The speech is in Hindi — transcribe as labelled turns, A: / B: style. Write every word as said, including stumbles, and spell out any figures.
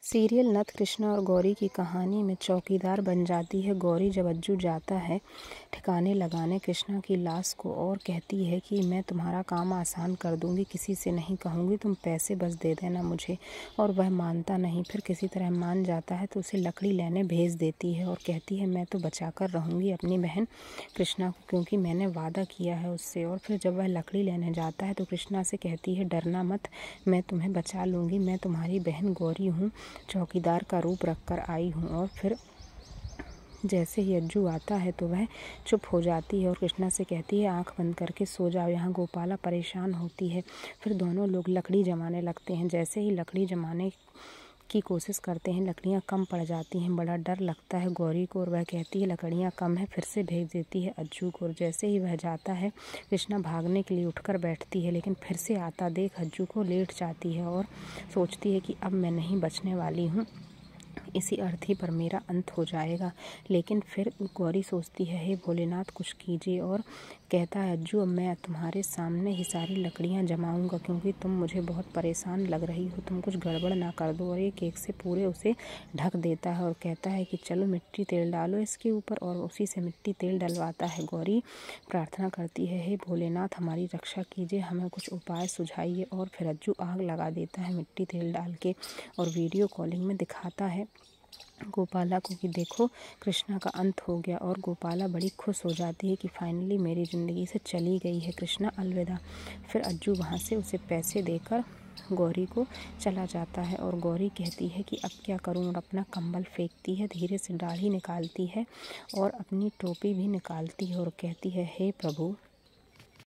A: सीरियल नथ कृष्णा और गौरी की कहानी में चौकीदार बन जाती है गौरी जब अज्जू जाता है ठिकाने लगाने कृष्णा की लाश को और कहती है कि मैं तुम्हारा काम आसान कर दूंगी, किसी से नहीं कहूँगी, तुम पैसे बस दे देना मुझे। और वह मानता नहीं, फिर किसी तरह मान जाता है तो उसे लकड़ी लेने भेज देती है और कहती है मैं तो बचा कर रहूँगी अपनी बहन कृष्णा को, क्योंकि मैंने वादा किया है उससे। और फिर जब वह लकड़ी लेने जाता है तो कृष्णा से कहती है डरना मत, मैं तुम्हें बचा लूँगी, मैं तुम्हारी बहन गौरी हूँ, चौकीदार का रूप रख कर आई हूँ। और फिर जैसे ही अज्जू आता है तो वह चुप हो जाती है और कृष्णा से कहती है आंख बंद करके सो जाओ। यहाँ गोपाला परेशान होती है। फिर दोनों लोग लकड़ी जमाने लगते हैं। जैसे ही लकड़ी जमाने की कोशिश करते हैं लकड़ियाँ कम पड़ जाती हैं। बड़ा डर लगता है गौरी को और वह कहती है लकड़ियाँ कम है, फिर से भेज देती है अज्जू को। और जैसे ही वह जाता है कृष्णा भागने के लिए उठकर बैठती है, लेकिन फिर से आता देख अज्जू को लेट जाती है और सोचती है कि अब मैं नहीं बचने वाली हूँ, इसी अर्थी पर मेरा अंत हो जाएगा। लेकिन फिर गौरी सोचती है हे भोलेनाथ कुछ कीजिए और कहता है अज्जू अब मैं तुम्हारे सामने ही सारी लकड़ियां जमाऊंगा, क्योंकि तुम मुझे बहुत परेशान लग रही हो, तुम कुछ गड़बड़ ना कर दो। और एक एक से पूरे उसे ढक देता है और कहता है कि चलो मिट्टी तेल डालो इसके ऊपर, और उसी से मिट्टी तेल डलवाता है। गौरी प्रार्थना करती है हे भोलेनाथ हमारी रक्षा कीजिए, हमें कुछ उपाय सुझाइए। और फिर अज्जू आग लगा देता है मिट्टी तेल डाल के और वीडियो कॉलिंग में दिखाता है गोपाला को कि देखो कृष्णा का अंत हो गया। और गोपाला बड़ी खुश हो जाती है कि फाइनली मेरी ज़िंदगी से चली गई है कृष्णा, अलविदा। फिर अज्जू वहाँ से उसे पैसे देकर गौरी को चला जाता है और गौरी कहती है कि अब क्या करूँ, और अपना कंबल फेंकती है, धीरे से दाढ़ी निकालती है और अपनी टोपी भी निकालती है और कहती है हे प्रभु